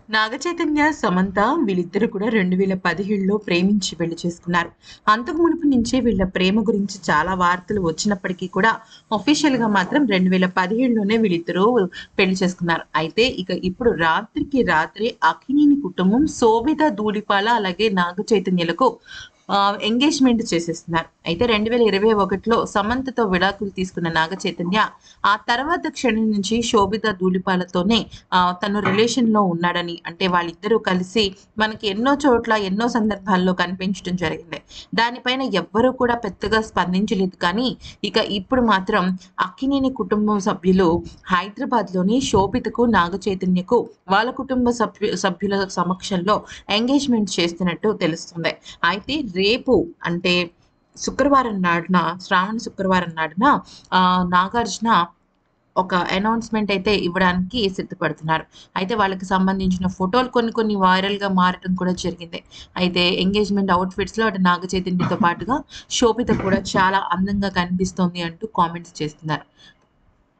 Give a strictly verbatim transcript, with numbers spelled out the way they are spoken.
నాగ చైతన్య, సమంత వీళ్ళిద్దరూ కూడా రెండు వేల పదిహేడులో ప్రేమించి పెళ్లి చేసుకున్నారు. అంతకు మునుపు నుంచే వీళ్ళ ప్రేమ గురించి చాలా వార్తలు వచ్చినప్పటికీ కూడా అఫీషియల్‌గా మాత్రం రెండు వేల పదిహేడులోనే వీళ్ళిద్దరూ పెళ్లి చేసుకున్నారు. అయితే ఇక ఇప్పుడు రాత్రికి రాత్రే అక్కినేని కుటుంబం శోభిత ధూళిపాల అలాగే నాగ చైతన్యలకు ఆహ్, ఎంగేజ్‌మెంట్ చేసేస్తున్నారు. అయితే రెండు వేల ఇరవై ఒకటిలో సమంతతో విడాకులు తీసుకున్న నాగ చైతన్య ఆ తర్వాత క్షణం నుంచి శోభిత ధూళిపాలతోనే ఆహ్, తను రిలేషన్‌లో ఉన్నాడని, అంటే వాళ్ళిద్దరూ కలిసి మనకి ఎన్నో చోట్ల, ఎన్నో సందర్భాల్లో కనిపించడం జరిగింది. దానిపైన ఎవ్వరు కూడా పెద్దగా స్పందించలేదు. కానీ, ఇక ఇప్పుడు మాత్రం అక్కినేని కుటుంబం సభ్యులు హైదరాబాద్‌లోని శోభితకు, నాగ చైతన్యకు వాళ్ళ కుటుంబ సభ్యు సభ్యుల సమక్షంలో ఎంగేజ్‌మెంట్ చేస్తున్నట్టు తెలుస్తుంది. అయితే రేపు అంటే శుక్రవారం నాడున, శ్రావణ శుక్రవారం నాడున ఆహ్, నాగార్జున ఒక అనౌన్స్‌మెంట్ అయితే ఇవ్వడానికి సిద్ధపడుతున్నారు. అయితే వాళ్ళకి సంబంధించిన ఫోటోలు కొన్ని కొన్ని వైరల్‌గా మారటం కూడా జరిగింది. అయితే ఎంగేజ్‌మెంట్ అవుట్‌ఫిట్స్‌లో అటు నాగ చైతన్యతో పాటుగా శోభిత కూడా చాలా అందంగా కనిపిస్తోంది అంటూ కామెంట్స్ చేస్తున్నారు.